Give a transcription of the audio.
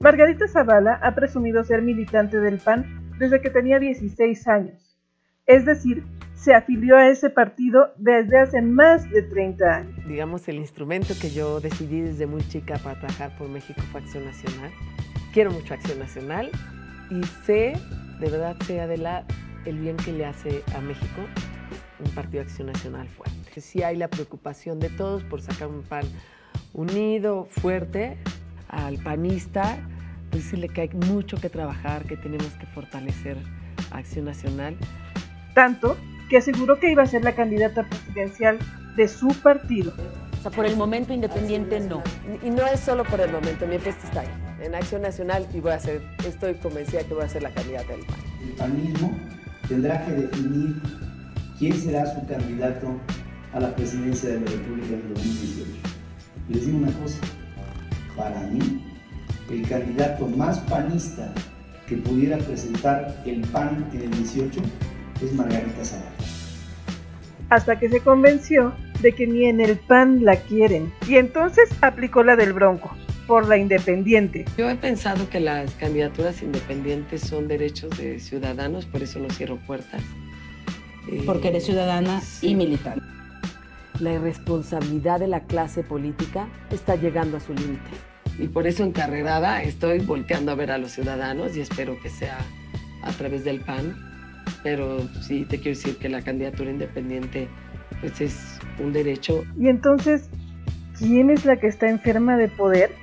Margarita Zavala ha presumido ser militante del PAN desde que tenía 16 años, es decir, se afilió a ese partido desde hace más de 30 años. Digamos, el instrumento que yo decidí desde muy chica para trabajar por México fue Acción Nacional. Quiero mucho Acción Nacional y sé, de verdad sé, Adela, el bien que le hace a México un partido de Acción Nacional fuerte. Sí hay la preocupación de todos por sacar un PAN unido, fuerte. Al panista, pues decirle que hay mucho que trabajar, que tenemos que fortalecer a Acción Nacional. Tanto que aseguró que iba a ser la candidata presidencial de su partido. O sea, por el momento independiente no. Y no es solo por el momento, mi puesto está ahí, en Acción Nacional, y estoy convencida que voy a ser la candidata del PAN. El panismo tendrá que definir quién será su candidato a la presidencia de la República en 2018. Y les digo una cosa, para mí, el candidato más panista que pudiera presentar el PAN en el 18 es Margarita Zavala. Hasta que se convenció de que ni en el PAN la quieren, y entonces aplicó la del Bronco, por la independiente. Yo he pensado que las candidaturas independientes son derechos de ciudadanos, por eso no cierro puertas. Porque eres ciudadana y militante. La irresponsabilidad de la clase política está llegando a su límite. Y por eso encarrerada estoy volteando a ver a los ciudadanos y espero que sea a través del PAN. Pero sí te quiero decir que la candidatura independiente pues es un derecho. Y entonces, ¿quién es la que está enferma de poder?